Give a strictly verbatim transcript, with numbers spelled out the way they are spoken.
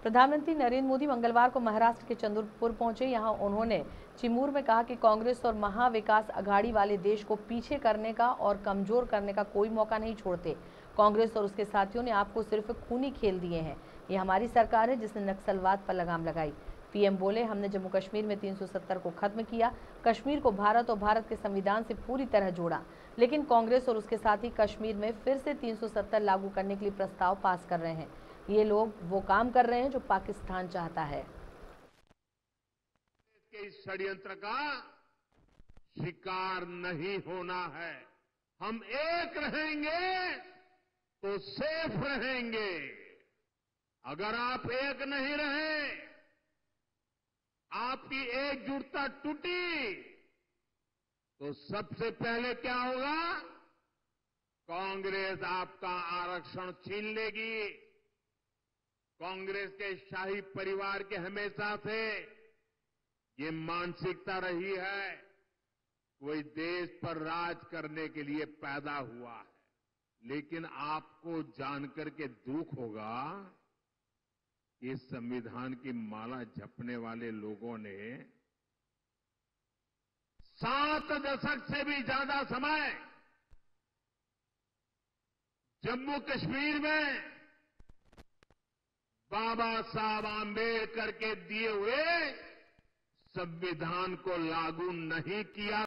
प्रधानमंत्री नरेंद्र मोदी मंगलवार को महाराष्ट्र के चंद्रपुर पहुंचे। यहां उन्होंने चिमूर में कहा कि कांग्रेस और महाविकास अघाड़ी वाले देश को पीछे करने का और कमजोर करने का कोई मौका नहीं छोड़ते। कांग्रेस और उसके साथियों ने आपको सिर्फ खूनी खेल दिए हैं। ये हमारी सरकार है जिसने नक्सलवाद पर लगाम लगाई। पीएम बोले, हमने जम्मू कश्मीर में तीन सौ सत्तर को खत्म किया, कश्मीर को भारत और भारत के संविधान से पूरी तरह जोड़ा, लेकिन कांग्रेस और उसके साथी कश्मीर में फिर से तीन सौ सत्तर लागू करने के लिए प्रस्ताव पास कर रहे हैं। ये लोग वो काम कर रहे हैं जो पाकिस्तान चाहता है। इस षड्यंत्र का शिकार नहीं होना है। हम एक रहेंगे तो सेफ रहेंगे। अगर आप एक नहीं रहे, आपकी एकजुटता टूटी, तो सबसे पहले क्या होगा? कांग्रेस आपका आरक्षण छीन लेगी। कांग्रेस के शाही परिवार के हमेशा से ये मानसिकता रही है, कोई देश पर राज करने के लिए पैदा हुआ है। लेकिन आपको जानकर के दुख होगा कि संविधान की माला जपने वाले लोगों ने सात दशक से भी ज्यादा समय जम्मू कश्मीर में बाबा साहब आंबेडकर के दिए हुए संविधान को लागू नहीं किया।